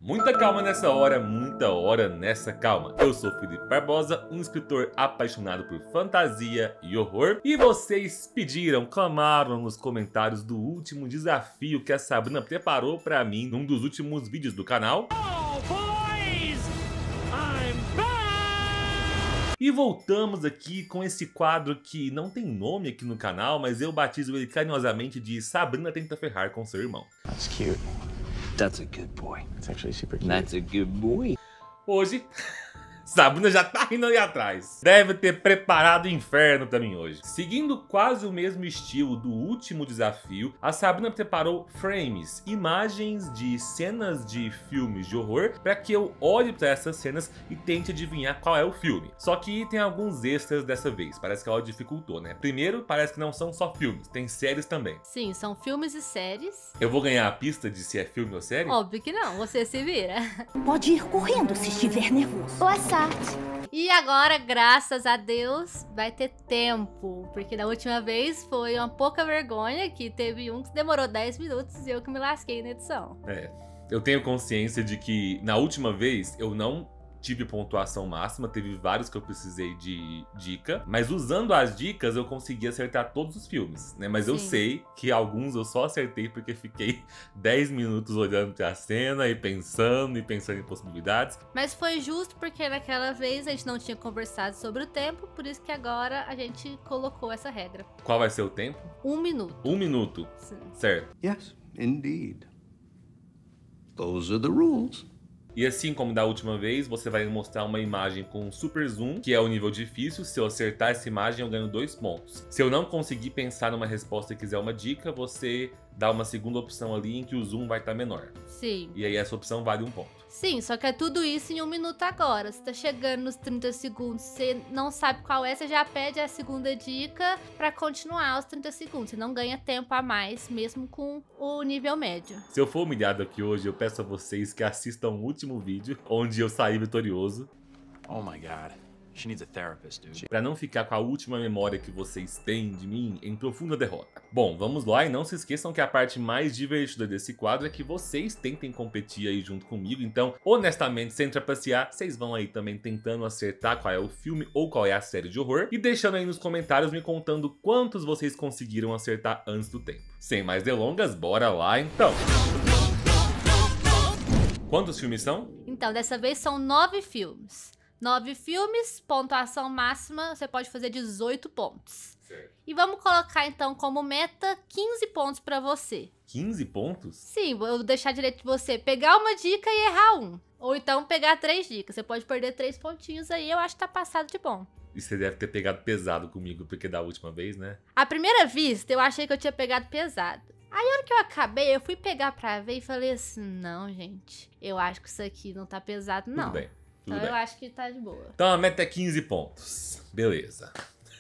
Muita calma nessa hora, muita hora nessa calma. Eu sou Felipe Barbosa, um escritor apaixonado por fantasia e horror. E vocês pediram, clamaram nos comentários do último desafio que a Sabrina preparou pra mim num dos últimos vídeos do canal. E voltamos aqui com esse quadro que não tem nome aqui no canal, mas eu batizo ele carinhosamente de Sabrina Tenta Ferrar com seu irmão. That's cute. That's a good boy. That's actually super cute. That's a good boy. Hoje, Sabrina já tá rindo ali atrás. Deve ter preparado o inferno pra mim hoje. Seguindo quase o mesmo estilo do último desafio, a Sabrina preparou frames, imagens de cenas de filmes de horror, pra que eu olhe pra essas cenas e tente adivinhar qual é o filme. Só que tem alguns extras dessa vez, parece que ela dificultou, né? Primeiro, parece que não são só filmes, tem séries também. Sim, são filmes e séries. Eu vou ganhar a pista de se é filme ou série? Óbvio que não, você se vira. Pode ir correndo se estiver nervoso. Boa sorte. E agora, graças a Deus, vai ter tempo. Porque da última vez foi uma pouca vergonha que teve um que demorou 10 minutos e eu que me lasquei na edição. Eu tenho consciência de que na última vez eu não tive pontuação máxima, teve vários que eu precisei de dica, mas usando as dicas eu consegui acertar todos os filmes, né? Mas eu sei que alguns eu só acertei porque fiquei 10 minutos olhando pra cena e pensando em possibilidades. Mas foi justo porque naquela vez a gente não tinha conversado sobre o tempo, por isso que agora a gente colocou essa regra. Qual vai ser o tempo? 1 minuto. 1 minuto. Sim. Certo. Yes, indeed. Those are the rules. E assim como da última vez, você vai mostrar uma imagem com super zoom, que é o nível difícil. Se eu acertar essa imagem, eu ganho 2 pontos. Se eu não conseguir pensar numa resposta e quiser uma dica, você dá uma segunda opção ali em que o zoom vai estar menor. Sim. E aí essa opção vale 1 ponto. Sim, só que é tudo isso em 1 minuto agora. Você tá chegando nos 30 segundos, você não sabe qual é, você já pede a segunda dica pra continuar os 30 segundos. Você não ganha tempo a mais, mesmo com o nível médio. Se eu for humilhado aqui hoje, eu peço a vocês que assistam o último vídeo, onde eu saí vitorioso. Oh my god. She needs a therapist, dude. Pra não ficar com a última memória que vocês têm de mim em profunda derrota. Bom, vamos lá e não se esqueçam que a parte mais divertida desse quadro é que vocês tentem competir aí junto comigo. Então, honestamente, sem trapacear, vocês vão aí também tentando acertar qual é o filme ou qual é a série de horror. E deixando aí nos comentários me contando quantos vocês conseguiram acertar antes do tempo. Sem mais delongas, bora lá então! Quantos filmes são? Então, dessa vez são 9 filmes. 9 filmes, pontuação máxima, você pode fazer 18 pontos. Certo. E vamos colocar então como meta 15 pontos pra você. 15 pontos? Sim, vou deixar direito de você pegar uma dica e errar um. Ou então pegar 3 dicas. Você pode perder 3 pontinhos aí, eu acho que tá passado de bom. E você deve ter pegado pesado comigo, porque da última vez, né? À primeira vista, eu achei que eu tinha pegado pesado. Aí, a hora que eu acabei, eu fui pegar pra ver e falei assim, não, gente, eu acho que isso aqui não tá pesado, não. Tudo bem. Tudo Então bem. eu acho que tá de boa. Então a meta é 15 pontos. Beleza.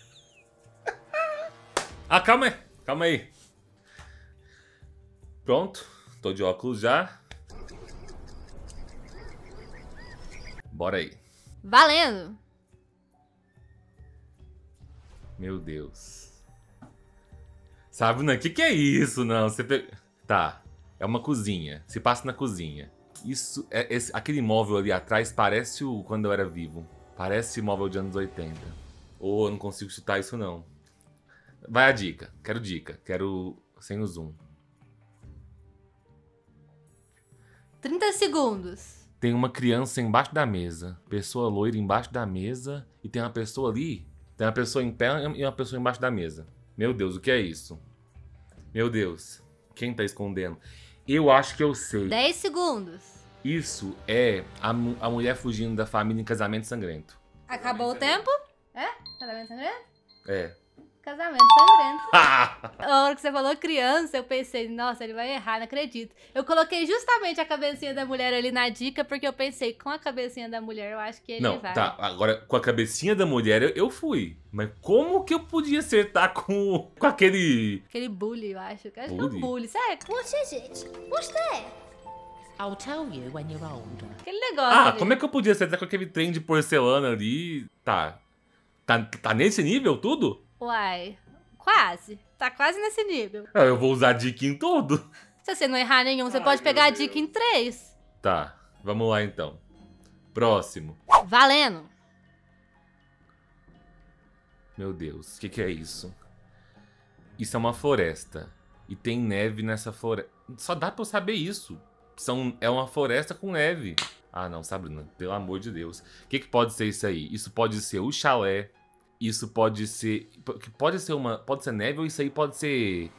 Ah, calma aí. Calma aí. Pronto. Tô de óculos já. Bora aí. Valendo! Meu Deus. Sabrina, que é isso? Não, você pega... Tá. É uma cozinha. Se passa na cozinha. Isso, aquele móvel ali atrás parece o quando eu era vivo. Parece móvel de anos 80. Ou eu não consigo chutar isso não. Vai a dica. Quero dica. Quero sem o zoom. 30 segundos. Tem uma criança embaixo da mesa. Pessoa loira embaixo da mesa. E tem uma pessoa ali. Tem uma pessoa em pé e uma pessoa embaixo da mesa. Meu Deus, o que é isso? Meu Deus. Quem tá escondendo? Eu acho que eu sei. 10 segundos. Isso é a mulher fugindo da família em Casamento Sangrento. Acabou o tempo? É? Casamento sangrento? É. Casamento sangrento. A hora que você falou criança, eu pensei, nossa, ele vai errar, não acredito. Eu coloquei justamente a cabecinha da mulher ali na dica, porque eu pensei, com a cabecinha da mulher, eu acho que ele Não, vai. tá. Agora, com a cabecinha da mulher, eu fui. Mas como que eu podia acertar com aquele... Aquele bully, eu acho. Eu acho que é Bully? um bully, certo? What is it? What's there? I'll tell you when you're older. Aquele negócio Ah, ali. como é que eu podia acertar com aquele trem de porcelana ali? Tá. Tá nesse nível tudo? Uai, quase. Tá quase nesse nível. Ah, eu vou usar dica em tudo. Se você não errar nenhum, você pode pegar a dica em 3. Tá. Vamos lá, então. Próximo. Valendo. Meu Deus, o que é isso? Isso é uma floresta. E tem neve nessa floresta. Só dá pra eu saber isso. É uma floresta com neve. Ah, não, Sabrina, pelo amor de Deus. O que pode ser isso aí? Isso pode ser o chalé. Isso pode ser... Pode ser neve ou isso aí pode ser...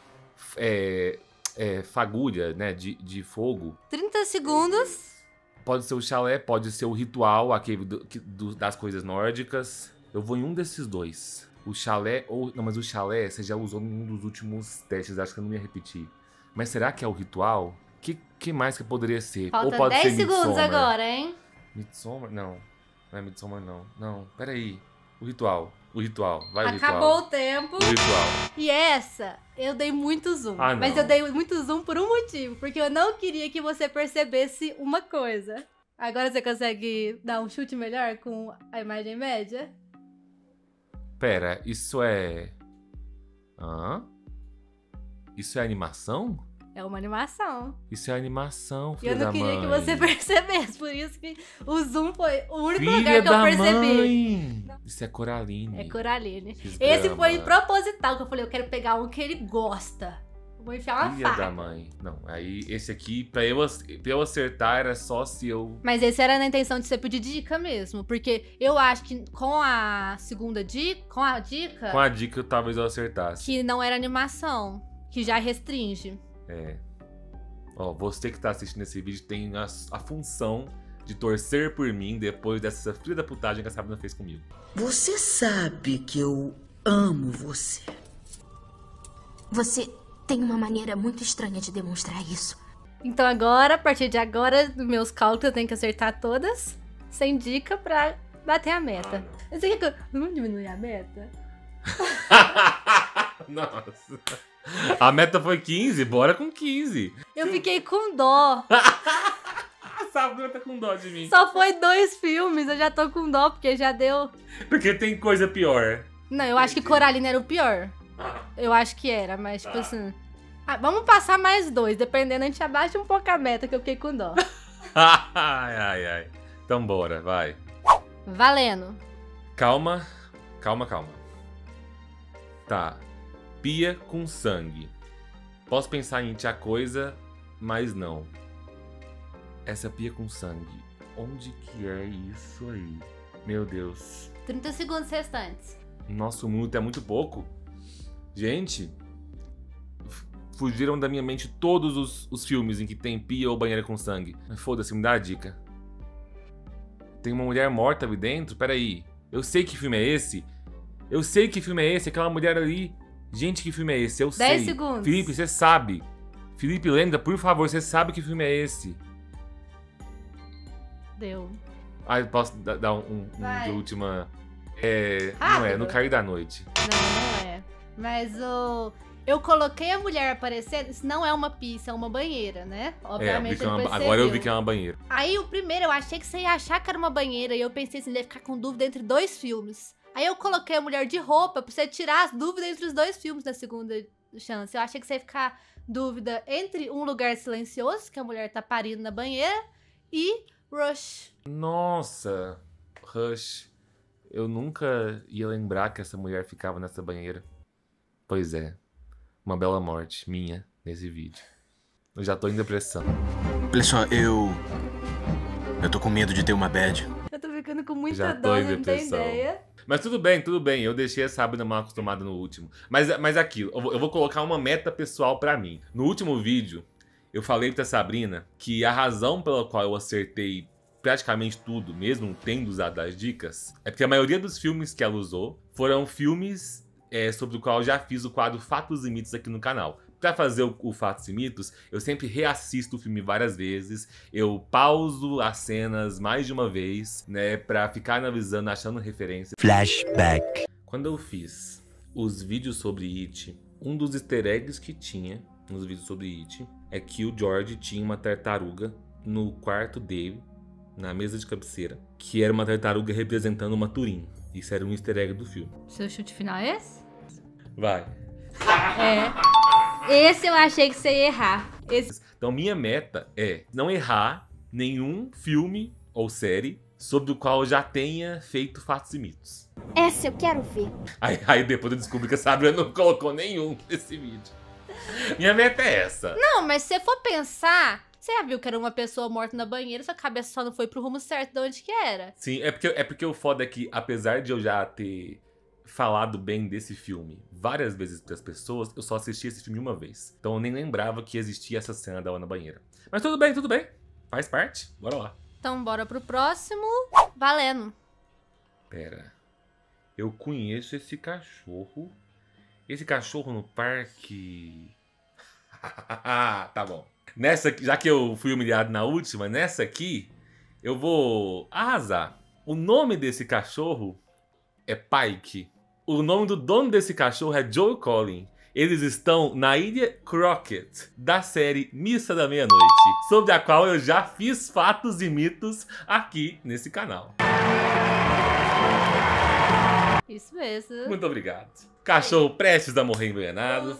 fagulha, né? De fogo. 30 segundos. Pode ser o chalé, pode ser o ritual, aquele das coisas nórdicas. Eu vou em um desses dois. O chalé ou... Não, mas o chalé você já usou em um dos últimos testes. Acho que eu não ia repetir. Mas será que é o ritual? Que mais que poderia ser? Falta ou pode 10 ser segundos Midsommar. agora, hein? Midsommar? Não. Não é Midsommar, não. Não, peraí. O ritual. O ritual. Vai, o Acabou ritual. o tempo. O ritual. E essa, eu dei muito zoom. Ah, não. Mas eu dei muito zoom por um motivo. Porque eu não queria que você percebesse uma coisa. Agora você consegue dar um chute melhor com a imagem média? Pera, isso é... Hã? Isso é animação? É uma animação. Isso é animação, E filha eu da não queria que mãe. você percebesse. Por isso que o zoom foi o único Filha lugar que eu da percebi. mãe! Isso é Coraline. É Coraline. Fiz Esse drama. foi proposital, que eu falei, eu quero pegar um que ele gosta. Vou enfiar uma Filha faca. da mãe. Não, aí esse aqui, pra eu acertar, era só se eu... Mas esse era na intenção de ser pedir dica mesmo. Porque eu acho que com a segunda dica, com a dica, talvez eu acertasse. que não era animação, que já restringe. É. Ó, você que tá assistindo esse vídeo tem a função de torcer por mim depois dessa filha da putagem que a Sabrina fez comigo. Você sabe que eu amo você. Você tem uma maneira muito estranha de demonstrar isso. Então agora, a partir de agora, nos meus cálculos eu tenho que acertar todas, sem dica pra bater a meta. Você quer que eu... Vamos diminuir a meta? Nossa. A meta foi 15, bora com 15. Eu fiquei com dó. A Sabrina tá com dó de mim. Só foi 2 filmes, eu já tô com dó, porque já deu... Porque tem coisa pior. Não, eu acho que Coraline era o pior. Eu acho que era, mas tipo assim... Ah, vamos passar mais 2, dependendo, a gente abaixa um pouco a meta, que eu fiquei com dó. Ai. Então bora, vai. Valendo. Calma. Tá. Pia com sangue. Posso pensar em tia coisa, mas não. Essa pia com sangue. Onde que é isso aí? Meu Deus. 30 segundos restantes. Nosso minuto é muito pouco. Gente, fugiram da minha mente todos os filmes em que tem pia ou banheira com sangue. Mas foda-se, me dá a dica. Tem uma mulher morta ali dentro? Peraí. Eu sei que filme é esse. Aquela mulher ali. Gente, que filme é esse? Eu sei. 10 segundos. Felipe, você sabe. Felipe, lembra, por favor, você sabe que filme é esse. Deu. Ah, eu posso dar um Vai. de última... Não é, Rápido. No Cair da Noite. Não é. Mas eu coloquei a mulher aparecendo, isso não é uma pia, isso é uma banheira, né? Obviamente ele percebeu. Agora eu vi que é uma banheira. Aí o primeiro, eu achei que você ia achar que era uma banheira, e eu pensei assim, ele ia ficar com dúvida entre 2 filmes. Aí eu coloquei a mulher de roupa pra você tirar as dúvidas entre os 2 filmes na segunda chance. Eu achei que você ia ficar dúvida entre Um Lugar Silencioso, que a mulher tá parindo na banheira, e Rush. Nossa, Rush. Eu nunca ia lembrar que essa mulher ficava nessa banheira. Pois é, uma bela morte minha nesse vídeo. Eu já tô em depressão. Olha só, eu tô com medo de ter uma bad. Eu tô ficando com muita Já tô dó, em não tem depressão. ideia. Mas tudo bem. Eu deixei a Sabrina mal acostumada no último. Mas aquilo, eu vou colocar uma meta pessoal pra mim. No último vídeo, eu falei pra Sabrina que a razão pela qual eu acertei praticamente tudo, mesmo tendo usado as dicas, é porque a maioria dos filmes que ela usou foram filmes sobre o qual eu já fiz o quadro Fatos e Mitos aqui no canal. Pra fazer o Fatos e Mitos, eu sempre reassisto o filme várias vezes, eu pauso as cenas mais de uma vez, né, pra ficar analisando, achando referência. Flashback. Quando eu fiz os vídeos sobre It, um dos easter eggs que tinha nos vídeos sobre It é que o George tinha uma tartaruga no quarto dele, na mesa de cabeceira, que era uma tartaruga representando uma Turim. Isso era um easter egg do filme. Seu chute final é esse? Vai. Esse eu achei que você ia errar. Esse... Então minha meta é não errar nenhum filme ou série sobre o qual eu já tenha feito fatos e mitos. Essa eu quero ver. Aí depois eu descobri que a Sabrina não colocou nenhum nesse vídeo. Minha meta é essa. Não, mas se você for pensar, você já viu que era uma pessoa morta na banheira, sua cabeça só não foi pro rumo certo de onde que era. Sim, é porque o foda é que, apesar de eu já ter falado bem desse filme várias vezes pras pessoas, eu só assisti esse filme uma vez. Então eu nem lembrava que existia essa cena dela na banheira. Mas tudo bem, tudo bem. Faz parte. Bora lá. Então bora pro próximo. Valendo. Pera. Eu conheço esse cachorro. Esse cachorro no parque... Tá bom. Nessa aqui, já que eu fui humilhado na última, nessa aqui, eu vou arrasar. O nome desse cachorro é Pike. O nome do dono desse cachorro é Joe Collin. Eles estão na Ilha Crockett, da série Missa da Meia-Noite, sobre a qual eu já fiz fatos e mitos aqui nesse canal. Isso mesmo. Muito obrigado. Cachorro prestes a morrer envenenado.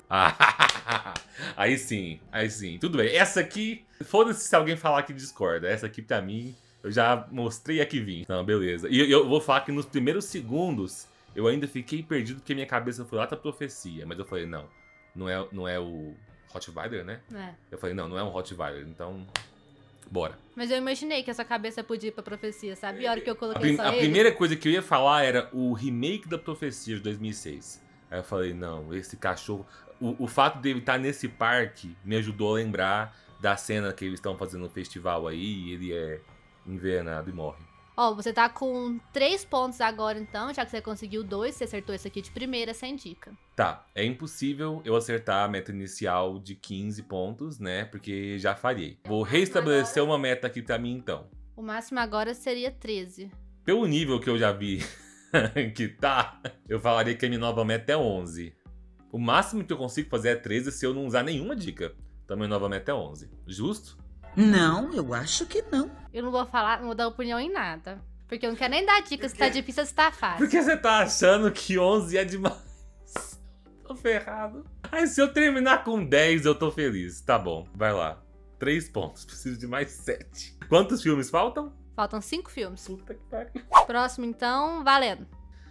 Aí sim, aí sim. Tudo bem. Essa aqui, foda-se se alguém falar que discorda. Essa aqui pra mim, eu já mostrei a que vim. Não, beleza. E eu vou falar que nos primeiros segundos, eu ainda fiquei perdido porque minha cabeça foi lá da profecia. Mas eu falei, não é o Rottweiler, né? É. Eu falei, não é um Rottweiler, então... Bora. Mas eu imaginei que essa cabeça podia ir pra profecia, sabe? A hora que eu coloquei só A ele. primeira coisa que eu ia falar era o remake da Profecia de 2006. Aí eu falei, não, esse cachorro... O fato dele estar nesse parque me ajudou a lembrar da cena que eles estão fazendo no festival aí e ele é envenenado e morre. Ó, você tá com 3 pontos agora então, já que você conseguiu 2, você acertou esse aqui de primeira, sem dica. Tá, é impossível eu acertar a meta inicial de 15 pontos, né? Porque já falhei. Vou reestabelecer uma meta aqui pra mim então. O máximo agora seria 13. Pelo nível que eu já vi que tá, eu falaria que a minha nova meta é 11. O máximo que eu consigo fazer é 13 se eu não usar nenhuma dica. Então minha nova meta é 11. Justo? Não, eu acho que não. Eu não vou falar, não vou dar opinião em nada. Porque eu não quero nem dar dica se tá difícil ou se tá fácil. Por que você tá achando que 11 é demais? Tô ferrado. Aí se eu terminar com 10 eu tô feliz. Tá bom, vai lá. 3 pontos, preciso de mais 7. Quantos filmes faltam? Faltam 5 filmes. Puta que pariu. Próximo então, valendo.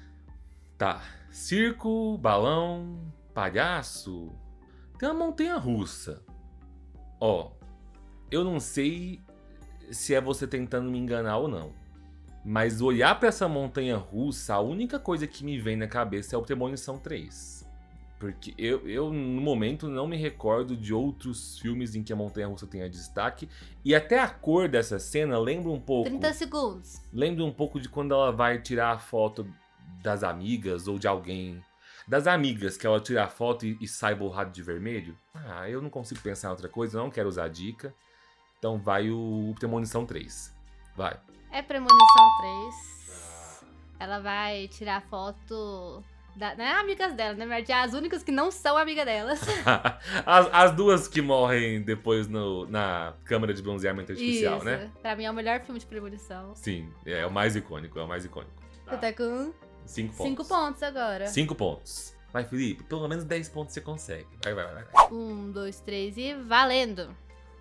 Tá, circo, balão, palhaço. Tem uma montanha-russa. Ó, eu não sei se é você tentando me enganar ou não. Mas olhar pra essa montanha-russa, a única coisa que me vem na cabeça é o Premonição 3. Porque eu, no momento, não me recordo de outros filmes em que a montanha-russa tenha destaque. E até a cor dessa cena lembra um pouco... 30 segundos. Lembra um pouco de quando ela vai tirar a foto das amigas ou de alguém... Das amigas, que ela tira a foto e sai borrado de vermelho. Ah, eu não consigo pensar em outra coisa, não quero usar a dica. Então vai o Premonição 3. Vai. É Premonição 3. Ela vai tirar foto... Não é amigas dela, na verdade, as únicas que não são amigas delas. as duas que morrem depois na câmara de bronzeamento artificial, isso, né? Pra mim é o melhor filme de premonição. Sim, é o mais icônico, é o mais icônico. Você tá com 5 pontos. 5 pontos agora. 5 pontos. Vai, Felipe, pelo menos 10 pontos você consegue. Vai. 1, 2, 3 e valendo.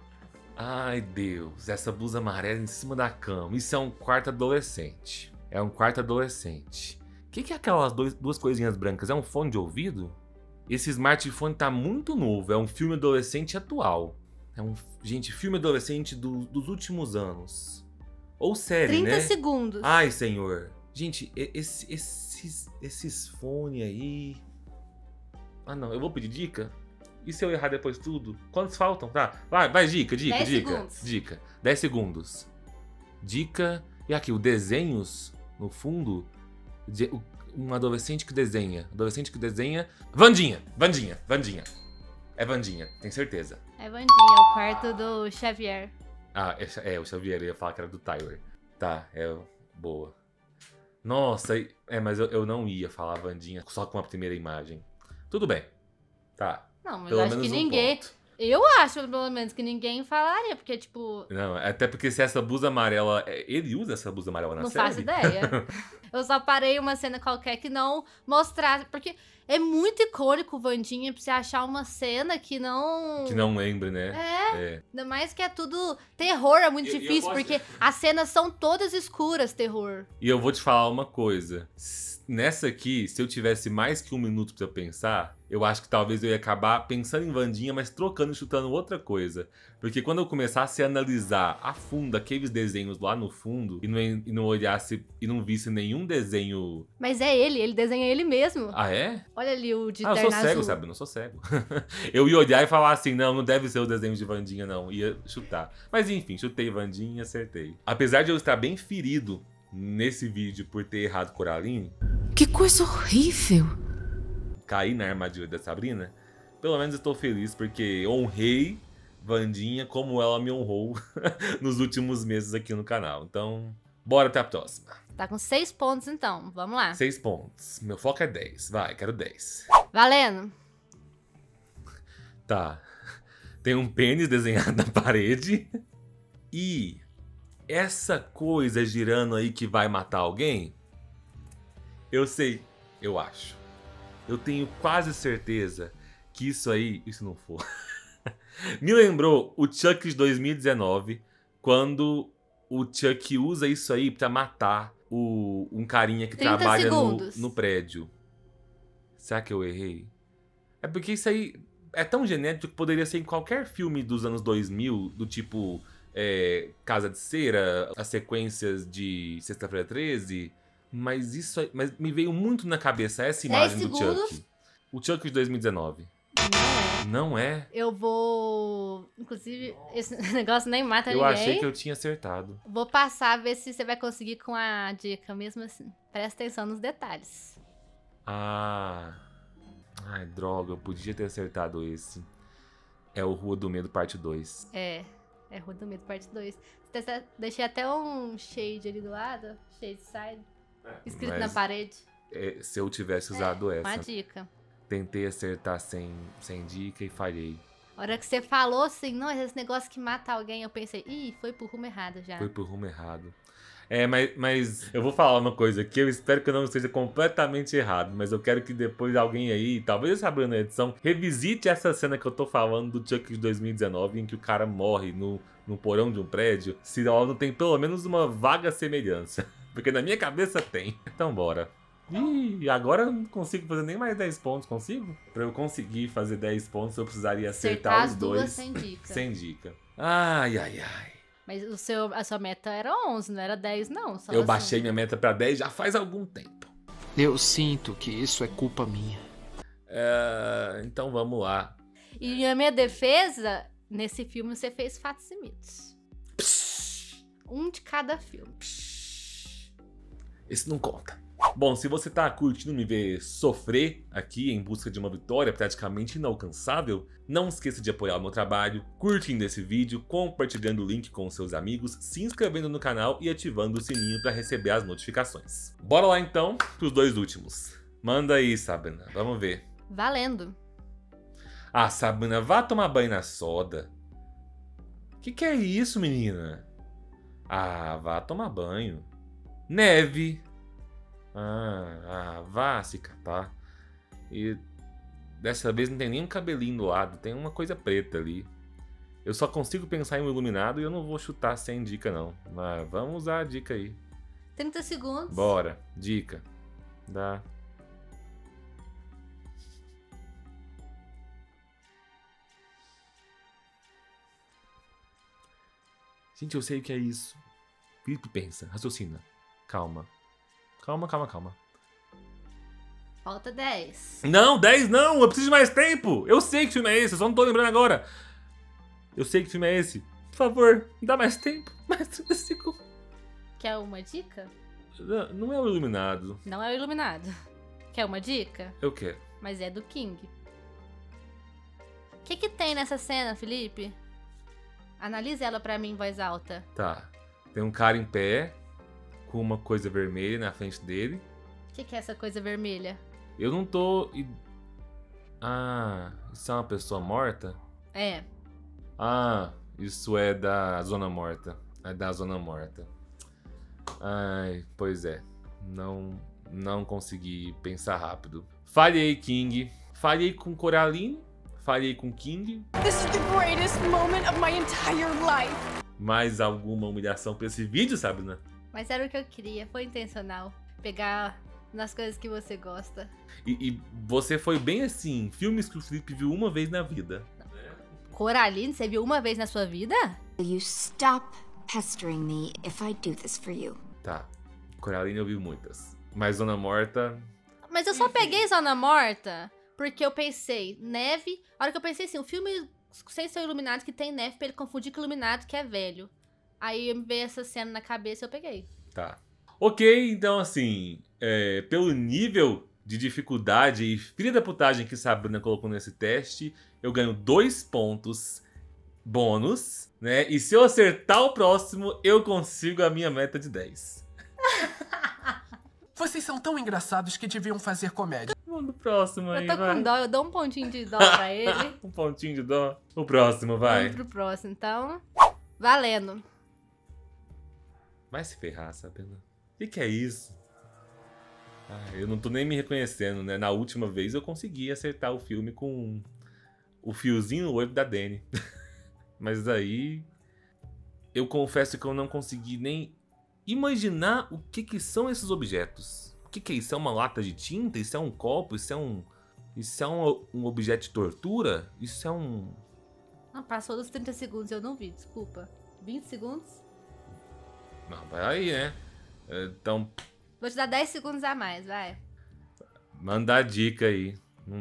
Ai, Deus, essa blusa amarela em cima da cama. Isso é um quarto adolescente. É um quarto adolescente. O que é aquelas duas coisinhas brancas? É um fone de ouvido? Esse smartphone tá muito novo. É um filme adolescente atual. Gente, filme adolescente dos últimos anos. Ou série, 30 né? segundos. Ai, senhor. Gente, esses fones aí... Ah, não. Eu vou pedir dica? E se eu errar depois tudo? Quantos faltam? Tá. Vai, dica. 10 segundos. Dica. 10 segundos. Dica. E aqui, o desenhos no fundo... Um adolescente que desenha. Vandinha. É Vandinha, tenho certeza. É Vandinha, o quarto do Xavier. Ah, o Xavier, eu ia falar que era do Tyler. Tá, boa. Nossa, mas eu não ia falar Vandinha só com a primeira imagem. Tudo bem. Tá. Não, mas Pelo eu acho menos que um ninguém... ponto. Eu acho, pelo menos, que ninguém falaria, porque, tipo... Não, até porque se essa blusa amarela... Ele usa essa blusa amarela na Não série? faço ideia. Eu só parei uma cena qualquer que não mostrasse, porque é muito icônico o Wandinha pra você achar uma cena que não... Que não lembre, né? É. Ainda mais que é tudo... Terror é muito difícil, porque as cenas são todas escuras, terror. E eu vou te falar uma coisa. Nessa aqui, se eu tivesse mais que 1 minuto pra pensar, eu acho que talvez eu ia acabar pensando em Wandinha, mas trocando e chutando outra coisa. Porque quando eu começasse a analisar a fundo aqueles desenhos lá no fundo e não olhasse e não visse nenhum desenho... Mas é ele desenha ele mesmo. Ah, é? Olha ali o de Eu terno sou cego, azul. sabe? Eu não sou cego. Eu ia olhar e falar assim, não deve ser o desenho de Wandinha, não. Ia chutar. Mas enfim, chutei Wandinha e acertei. Apesar de eu estar bem ferido nesse vídeo por ter errado Coraline... Que coisa horrível. Caí na armadilha da Sabrina, pelo menos estou feliz porque honrei Wandinha como ela me honrou nos últimos meses aqui no canal. Então, bora até a próxima. Tá com 6 pontos, então. Vamos lá. 6 pontos. Meu foco é 10. Vai, quero 10. Valendo. Tá. Tem um pênis desenhado na parede. E essa coisa girando aí que vai matar alguém? Eu sei, eu acho. Eu tenho quase certeza que isso aí, e se não for, me lembrou o Chuck de 2019, quando o Chuck usa isso aí pra matar um carinha que 30 trabalha segundos. no prédio. Será que eu errei? É porque isso aí é tão genérico que poderia ser em qualquer filme dos anos 2000, do tipo Casa de Cera, as sequências de Sexta-feira 13... Mas isso aí, mas me veio muito na cabeça essa imagem do Chuck. O Chuck de 2019. Não é? Eu vou... Inclusive, esse negócio nem mata ninguém. Eu achei que eu tinha acertado. Vou passar, ver se você vai conseguir com a dica mesmo assim. Presta atenção nos detalhes. Ai, droga, eu podia ter acertado esse. É o Rua do Medo, parte 2. É Rua do Medo, parte 2. Deixei até um shade ali do lado. Shade side. Escrito na parede. Se eu tivesse usado essa. Uma dica. Tentei acertar sem dica e falhei. A hora que você falou assim, não, esse negócio que mata alguém, eu pensei, ih, foi pro rumo errado já. Foi pro rumo errado. Mas eu vou falar uma coisa que eu espero que eu não esteja completamente errado, mas eu quero que depois alguém aí, talvez eu saiba na edição, revisite essa cena que eu tô falando do Chuck de 2019, em que o cara morre no porão de um prédio, se ela não tem pelo menos uma vaga semelhança. Porque na minha cabeça tem. Então bora. Ih, agora eu não consigo fazer nem mais 10 pontos, consigo? Pra eu conseguir fazer 10 pontos, eu precisaria acertar os dois. Sem dica. Sem dica. Ai. Mas a sua meta era 11, não era 10 não. Só eu assim. baixei minha meta pra 10 já faz algum tempo. Eu sinto que isso é culpa minha. Então vamos lá. E na minha defesa, nesse filme você fez fatos e mitos. Um de cada filme. Esse não conta. Bom, se você tá curtindo me ver sofrer aqui em busca de uma vitória praticamente inalcançável, não esqueça de apoiar o meu trabalho, curtindo esse vídeo, compartilhando o link com seus amigos, se inscrevendo no canal e ativando o sininho para receber as notificações. Bora lá então pros 2 últimos. Manda aí, Sabrina, vamos ver. Valendo. Ah, Sabrina, vá tomar banho na soda. Que é isso, menina? Ah, vá tomar banho. Neve. Vá se catar. E dessa vez não tem nem um cabelinho do lado, tem uma coisa preta ali. Eu só consigo pensar em um iluminado e eu não vou chutar sem dica não. Mas vamos usar a dica aí. 30 segundos. Bora, dica. Dá. Gente, eu sei o que é isso. Felipe pensa, raciocina. Calma. Calma. Falta 10. Não, 10 não! Eu preciso de mais tempo! Eu sei que filme é esse, eu só não tô lembrando agora. Eu sei que filme é esse. Por favor, me dá mais tempo. Mais 30 segundos. Quer uma dica? Não é o Iluminado. Não é o Iluminado. Quer uma dica? Eu quero. Mas é do King. O que tem nessa cena, Felipe? Analise ela pra mim em voz alta. Tá. Tem um cara em pé, com uma coisa vermelha na frente dele. O que é essa coisa vermelha? Eu não tô... Ah, isso é uma pessoa morta? É. Ah, isso é da Zona Morta. É da Zona Morta. Ai, pois é. Não consegui pensar rápido. Falhei, King. Falhei com Coraline. Falhei com King. This is the greatest moment of my entire life. Mais alguma humilhação pra esse vídeo, Sabrina? Mas era o que eu queria, foi intencional. Pegar nas coisas que você gosta. E você foi bem assim, filmes que o Felipe viu uma vez na vida. Coraline, você viu uma vez na sua vida? Will you stop pestering me if I do this for you? Tá, Coraline eu vi muitas. Mas Zona Morta... Mas eu só peguei Zona Morta porque eu pensei, neve... A hora que eu pensei assim, um filme sem ser iluminado que tem neve pra ele confundir com iluminado que é velho. Aí me veio essa cena na cabeça e eu peguei. Tá. Ok, então assim, pelo nível de dificuldade e filha da putagem que Sabrina colocou nesse teste, eu ganho 2 pontos bônus, né? E se eu acertar o próximo, eu consigo a minha meta de 10. Vocês são tão engraçados que deviam fazer comédia. Vamos no próximo aí, Eu tô vai. com dó, eu dou um pontinho de dó pra ele. Um pontinho de dó. O próximo, vai. Vamos pro próximo, então. Valendo. Vai se ferrar, Sabrina. O que é isso? Eu não tô nem me reconhecendo, né? Na última vez eu consegui acertar o filme com o fiozinho no olho da Dani. Mas aí eu confesso que eu não consegui nem imaginar o que são esses objetos. O que é isso? É uma lata de tinta? Isso é um copo? Isso é um objeto de tortura? Isso é um... Não, passou dos 30 segundos, eu não vi, desculpa. 20 segundos? Não, vai aí, né? Então... Vou te dar 10 segundos a mais, vai. Manda a dica aí.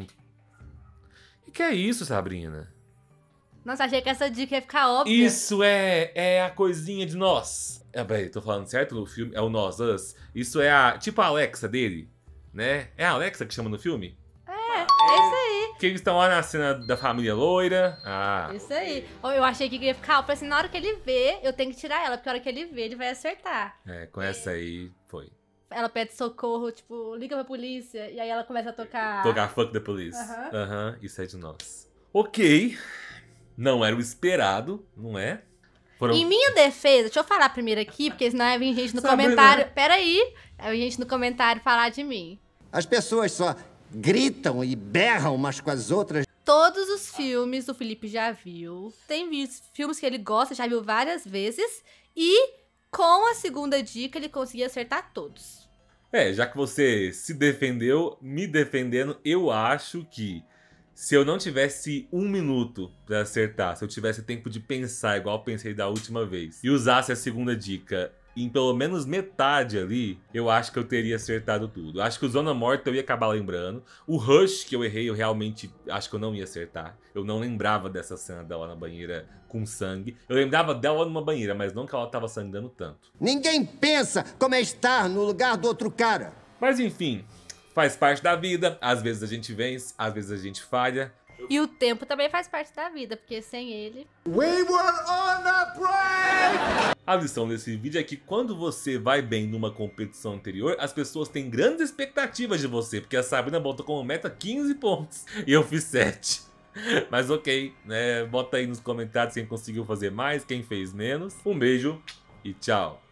O que é isso, Sabrina? Nossa, achei que essa dica ia ficar óbvia. Isso é a coisinha de nós. Peraí, tô falando certo no filme? É o Nós, Us. Isso é tipo a Alexa dele, né? É a Alexa que chama no filme? É isso aí. Que eles estão lá na cena da família loira. Ah. Isso aí. Eu achei que ia ficar, eu falei assim, na hora que ele vê, eu tenho que tirar ela, porque a hora que ele vê, ele vai acertar. Com essa aí, foi. Ela pede socorro, tipo, liga pra polícia, e aí ela começa a tocar... Tocar Fuck the Police. Aham, isso é de nós. Ok. Não era o esperado, não é? Em minha defesa, deixa eu falar primeiro aqui, porque senão vai vir gente no comentário... Peraí, vai vir gente no comentário falar de mim. As pessoas só gritam e berram umas com as outras. Todos os filmes o Felipe já viu. Tem filmes que ele gosta, já viu várias vezes. E com a segunda dica ele conseguiu acertar todos. Já que você se defendeu, me defendendo, eu acho que se eu não tivesse 1 minuto pra acertar, se eu tivesse tempo de pensar igual eu pensei da última vez, e usasse a segunda dica em pelo menos metade ali, eu acho que eu teria acertado tudo. Eu acho que o Zona Morta eu ia acabar lembrando. O Rush que eu errei, eu realmente acho que eu não ia acertar. Eu não lembrava dessa cena dela na banheira com sangue. Eu lembrava dela numa banheira, mas não que ela tava sangrando tanto. Ninguém pensa como é estar no lugar do outro cara. Mas enfim, faz parte da vida. Às vezes a gente vence, às vezes a gente falha. E o tempo também faz parte da vida, porque sem ele... We were on a break! A lição desse vídeo é que quando você vai bem numa competição anterior, as pessoas têm grandes expectativas de você, porque a Sabrina botou como meta 15 pontos e eu fiz 7. Mas ok, né? Bota aí nos comentários quem conseguiu fazer mais, quem fez menos. Um beijo e tchau!